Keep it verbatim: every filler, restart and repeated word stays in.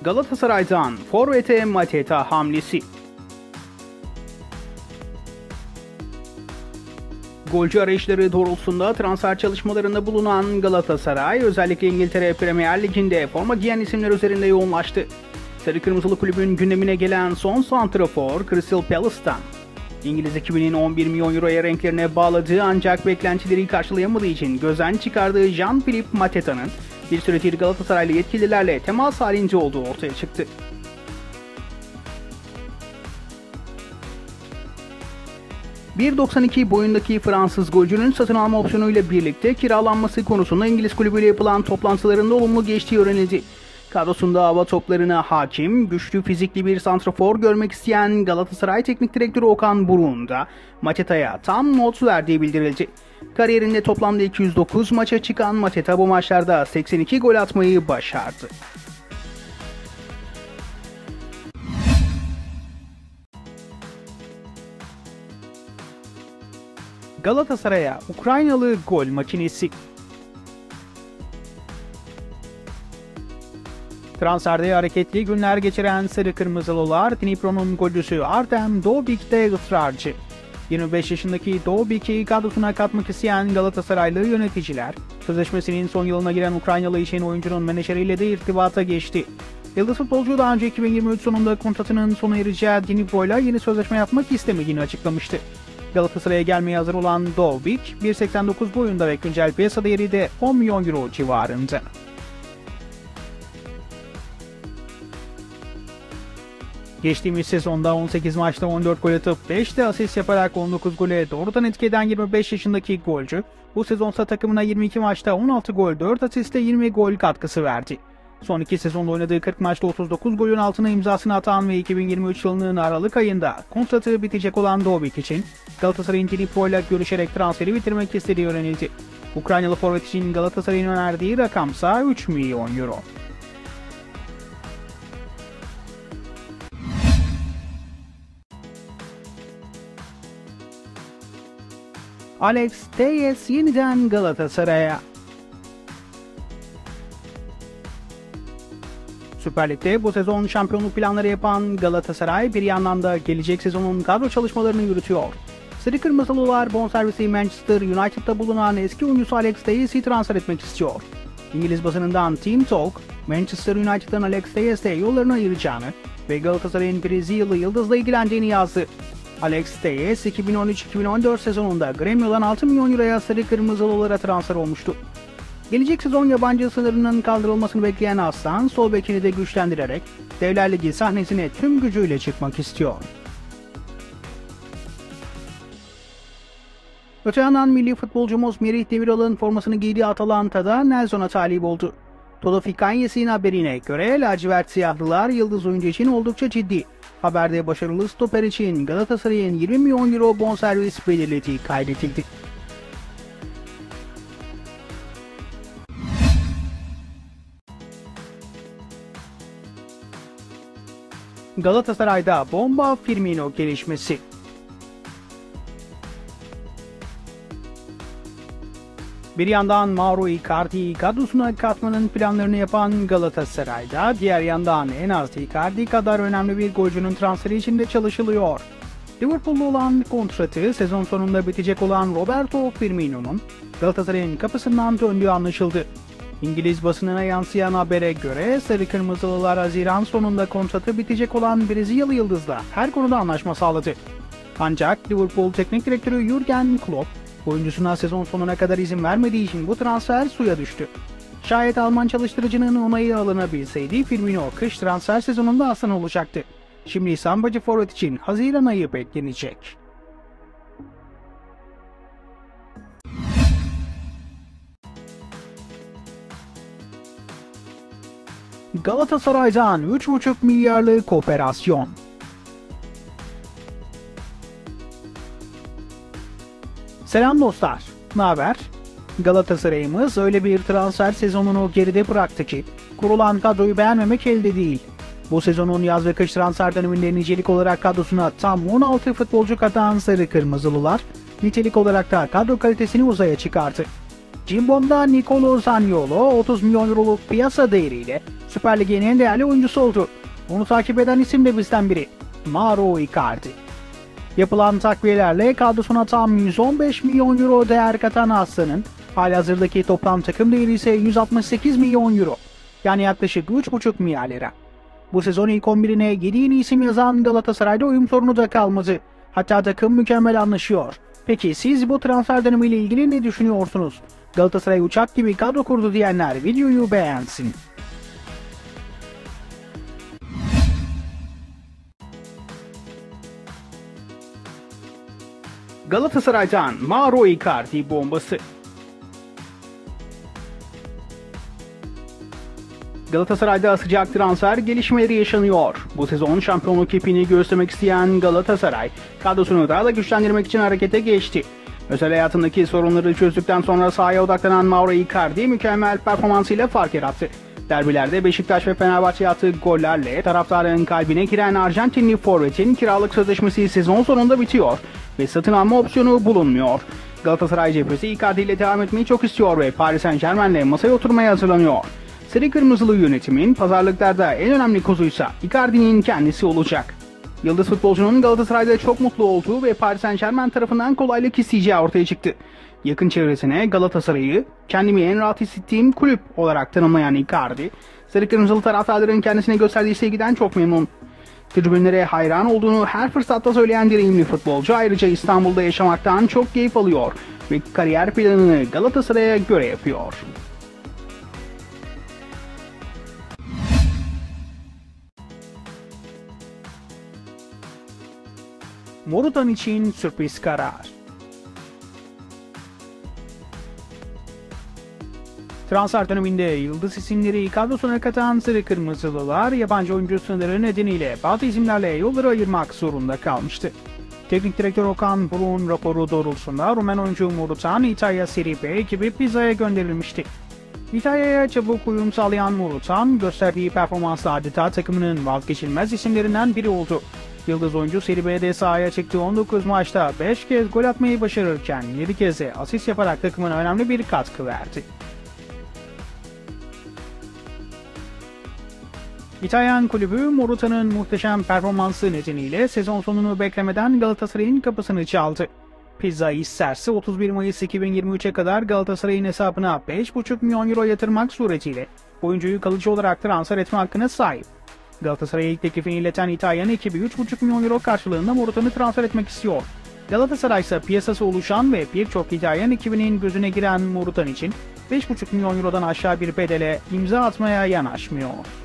Galatasaray'dan forvete Mateta hamlesi. Golcü arayışları doğrultusunda transfer çalışmalarında bulunan Galatasaray, özellikle İngiltere Premier Ligi'nde forma giyen isimler üzerinde yoğunlaştı. Sarı Kırmızılı kulübün gündemine gelen son santrafor Crystal Palace'tan. İngiliz ekibinin on bir milyon euroya renklerine bağladığı ancak beklentileri karşılayamadığı için gözden çıkardığı Jean-Philippe Mateta'nın bir süredir Galatasaraylı yetkililerle temas halinde olduğu ortaya çıktı. bir doksan iki boyundaki Fransız golcünün satın alma opsiyonuyla birlikte kiralanması konusunda İngiliz kulübüyle yapılan toplantılarında olumlu geçtiği öğrenildi. Kadrosunda hava toplarına hakim, güçlü fizikli bir santrafor görmek isteyen Galatasaray Teknik Direktörü Okan Buruk'un da Mateta'ya tam not verdiği bildirildi. Kariyerinde toplamda iki yüz dokuz maça çıkan Mateta bu maçlarda seksen iki gol atmayı başardı. Galatasaray'a Ukraynalı gol makinesi. Transferde hareketli günler geçiren Sarı Kırmızılılar, Dnipro'nun golcüsü Artem Dobik'te ısrarcı. yirmi beş yaşındaki Dobik'i kadrosuna katmak isteyen Galatasaraylı yöneticiler, sözleşmesinin son yılına giren Ukraynalı için oyuncunun menajeriyle de irtibata geçti. Yıldız futbolcu daha önce iki bin yirmi üç sonunda kontratının sona ereceği Dnipro'yla yeni sözleşme yapmak istemediğini açıklamıştı. Galatasaray'a gelmeye hazır olan Dobik, bir seksen dokuz boyunda ve güncel piyasa değeri de on milyon euro civarında. Geçtiğimiz sezonda on sekiz maçta on dört gol atıp beş de asist yaparak on dokuz gole doğrudan etki eden yirmi beş yaşındaki golcü, bu sezonsa takımına yirmi iki maçta on altı gol, dört asiste yirmi gol katkısı verdi. Son iki sezonda oynadığı kırk maçta otuz dokuz golün altına imzasını atan ve iki bin yirmi üç yılının Aralık ayında kontratı bitecek olan Dobik için Galatasaray'ın Dnipro ile görüşerek transferi bitirmek istediği öğrenildi. Ukraynalı forvet için Galatasaray'ın önerdiği rakamsa üç milyon euro. Alex Telles yeniden Galatasaray'a. Süper Lig'de bu sezon şampiyonluk planları yapan Galatasaray bir yandan da gelecek sezonun kadro çalışmalarını yürütüyor. Sarı Kırmızılılar bonservisi Manchester United'da bulunan eski oyuncusu Alex Telles'i transfer etmek istiyor. İngiliz basınından Team Talk, Manchester United'dan Alex Telles'e yollarını ayıracağını ve Galatasaray'ın Brezilyalı yıldızla ilgilendiğini yazdı. Alex Telles iki bin on üç iki bin on dört sezonunda Grêmio'dan altı milyon euroya Sarı Kırmızılılara transfer olmuştu. Gelecek sezon yabancı sınırının kaldırılmasını bekleyen Aslan, sol bekini de güçlendirerek Devler Ligi sahnesine tüm gücüyle çıkmak istiyor. Öte yandan milli futbolcumuz Merih Demiral'ın formasını giydiği Atalanta'da Nelson'a talip oldu. Todo Fikanyesi'nin haberine göre lacivert siyahlılar yıldız oyuncu için oldukça ciddi. Haberde başarılı stoper için Galatasaray'ın yirmi milyon euro bonservis belirlediği kaydedildi. Galatasaray'da bomba Firmino gelişmesi. Bir yandan Mauro Icardi'yi kadrosuna katmanın planlarını yapan Galatasaray'da, diğer yandan en az Icardi kadar önemli bir golcünün transferi için de çalışılıyor. Liverpool'lu olan kontratı sezon sonunda bitecek olan Roberto Firmino'nun Galatasaray'ın kapısından döndüğü anlaşıldı. İngiliz basınına yansıyan habere göre Sarı Kırmızılılar Haziran sonunda kontratı bitecek olan Brezilyalı yıldızla her konuda anlaşma sağladı. Ancak Liverpool Teknik Direktörü Jurgen Klopp, oyuncusuna sezon sonuna kadar izin vermediği için bu transfer suya düştü. Şayet Alman çalıştırıcının onayı alınabilseydi Firmino kış transfer sezonunda aslan olacaktı. Şimdi sambacı forvet için Haziran ayı beklenecek. Galatasaray'dan üç buçuk milyarlık operasyon. Selam dostlar, naber? Galatasaray'ımız öyle bir transfer sezonunu geride bıraktı ki kurulan kadroyu beğenmemek elde değil. Bu sezonun yaz ve kış transfer döneminde nicelik olarak kadrosuna tam on altı futbolcu katan Sarı Kırmızılılar, nitelik olarak da kadro kalitesini uzaya çıkarttı. Cimbom'da Nicolo Zaniolo otuz milyon euroluk piyasa değeriyle Süper Lig'in en değerli oyuncusu oldu. Onu takip eden isim de bizden biri. Mauro Icardi. Yapılan takviyelerle kadrosuna tam yüz on beş milyon euro değer katan Aslan'ın halihazırdaki toplam takım değeri ise yüz altmış sekiz milyon euro. Yani yaklaşık üç buçuk milyar lira. Bu sezon ilk on birine yedi yeni isim yazan Galatasaray'da uyum sorunu da kalmadı. Hatta takım mükemmel anlaşıyor. Peki siz bu transfer dönemiyle ilgili ne düşünüyorsunuz? Galatasaray uçak gibi kadro kurdu diyenler videoyu beğensin. Galatasaray'dan Mauro Icardi bombası. Galatasaray'da sıcak transfer gelişmeleri yaşanıyor. Bu sezon şampiyonluk ipini göstermek isteyen Galatasaray, kadrosunu daha da güçlendirmek için harekete geçti. Özel hayatındaki sorunları çözdükten sonra sahaya odaklanan Mauro Icardi mükemmel performansıyla fark yarattı. Derbilerde Beşiktaş ve Fenerbahçe attığı gollerle taraftarın kalbine giren Arjantinli forvetin kiralık sözleşmesi sezon sonunda bitiyor ve satın alma opsiyonu bulunmuyor. Galatasaray cephesi Icardi ile devam etmeyi çok istiyor ve Paris Saint-Germain'le masaya oturmaya hazırlanıyor. Sarı Kırmızılı yönetimin pazarlıklarda en önemli kozuysa Icardi'nin kendisi olacak. Yıldız futbolcunun Galatasaray'da çok mutlu olduğu ve Paris Saint-Germain tarafından kolaylık isteyeceği ortaya çıktı. Yakın çevresine Galatasaray'ı kendimi en rahat hissettiğim kulüp olarak tanımlayan Icardi, Sarı Kırmızılı taraftarların kendisine gösterdiği sevgiden çok memnun. Tribünlere hayran olduğunu her fırsatta söyleyen deneyimli futbolcu ayrıca İstanbul'da yaşamaktan çok keyif alıyor ve kariyer planını Galatasaray'a göre yapıyor. Morutan için sürpriz karar. Transfer döneminde yıldız isimleri kadrosuna katan Sarı Kırmızılılar yabancı oyuncu sınırı nedeniyle bazı isimlerle yolları ayırmak zorunda kalmıştı. Teknik direktör Okan Buruk'un raporu doğrultusunda Rumen oyuncu Morutan İtalya Serie B ekibi Pisa'ya gönderilmişti. İtalya'ya çabuk uyum sağlayan Morutan gösterdiği performansla adeta takımının vazgeçilmez isimlerinden biri oldu. Yıldız oyuncu Serie B'de sahaya çıktığı on dokuz maçta beş kez gol atmayı başarırken yedi kez de asist yaparak takımına önemli bir katkı verdi. İtalyan kulübü Morutan'ın muhteşem performansı nedeniyle sezon sonunu beklemeden Galatasaray'ın kapısını çaldı. Pisa isterse otuz bir Mayıs iki bin yirmi üçe kadar Galatasaray'ın hesabına beş buçuk milyon euro yatırmak suretiyle oyuncuyu kalıcı olarak transfer etme hakkına sahip. Galatasaray'a ilk teklifini ileten İtalyan ekibi üç buçuk milyon euro karşılığında Morutan'ı transfer etmek istiyor. Galatasaray ise piyasası oluşan ve birçok İtalyan ekibinin gözüne giren Morutan için beş buçuk milyon eurodan aşağı bir bedele imza atmaya yanaşmıyor.